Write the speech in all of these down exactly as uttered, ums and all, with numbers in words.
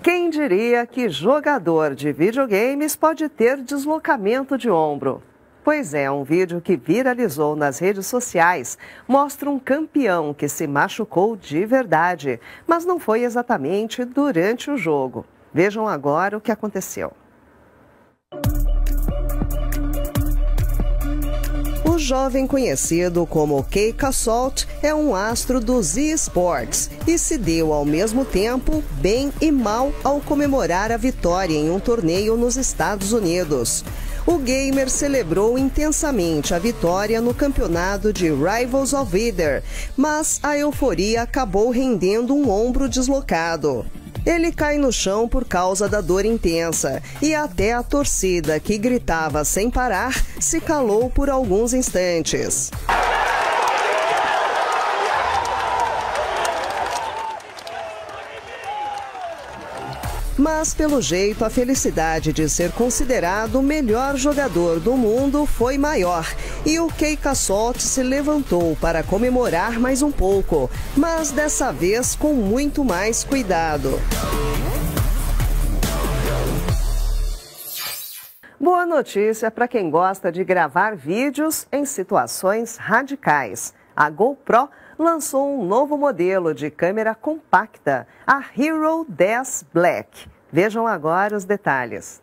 Quem diria que jogador de videogames pode ter deslocamento de ombro? Pois é, um vídeo que viralizou nas redes sociais mostra um campeão que se machucou de verdade, mas não foi exatamente durante o jogo. Vejam agora o que aconteceu. O jovem conhecido como Keika Salt é um astro dos eSports e se deu ao mesmo tempo bem e mal ao comemorar a vitória em um torneio nos Estados Unidos. O gamer celebrou intensamente a vitória no campeonato de Rivals of Either, mas a euforia acabou rendendo um ombro deslocado. Ele cai no chão por causa da dor intensa e até a torcida, que gritava sem parar, se calou por alguns instantes. Mas, pelo jeito, a felicidade de ser considerado o melhor jogador do mundo foi maior e o Keika Salt se levantou para comemorar mais um pouco, mas dessa vez com muito mais cuidado. Boa notícia para quem gosta de gravar vídeos em situações radicais. A GoPro lançou um novo modelo de câmera compacta, a Hero dez Black. Vejam agora os detalhes.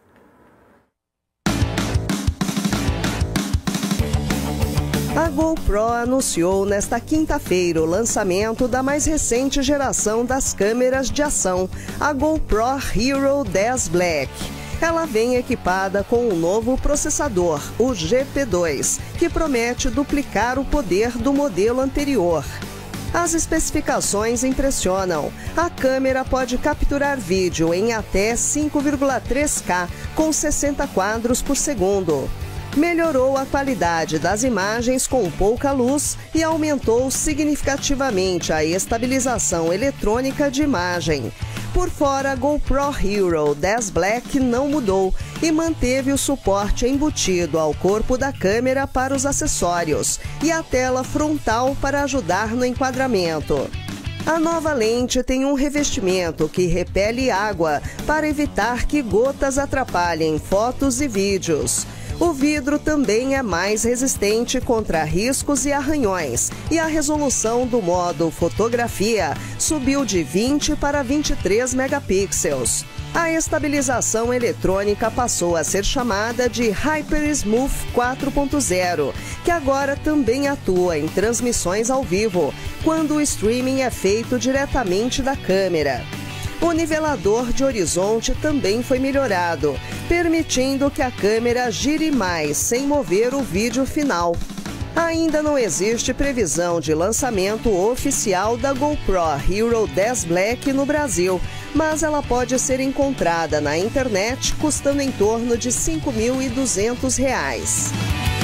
A GoPro anunciou nesta quinta-feira o lançamento da mais recente geração das câmeras de ação, a GoPro Hero dez Black. Ela vem equipada com um novo processador, o G P dois, que promete duplicar o poder do modelo anterior. As especificações impressionam. A câmera pode capturar vídeo em até cinco vírgula três K com sessenta quadros por segundo. Melhorou a qualidade das imagens com pouca luz e aumentou significativamente a estabilização eletrônica de imagem. Por fora, a GoPro Hero dez Black não mudou e manteve o suporte embutido ao corpo da câmera para os acessórios e a tela frontal para ajudar no enquadramento. A nova lente tem um revestimento que repele água para evitar que gotas atrapalhem fotos e vídeos. O vidro também é mais resistente contra riscos e arranhões, e a resolução do modo fotografia subiu de vinte para vinte e três megapixels. A estabilização eletrônica passou a ser chamada de Hyper Smooth quatro ponto zero, que agora também atua em transmissões ao vivo, quando o streaming é feito diretamente da câmera. O nivelador de horizonte também foi melhorado, permitindo que a câmera gire mais sem mover o vídeo final. Ainda não existe previsão de lançamento oficial da GoPro Hero dez Black no Brasil, mas ela pode ser encontrada na internet custando em torno de cinco mil e duzentos reais.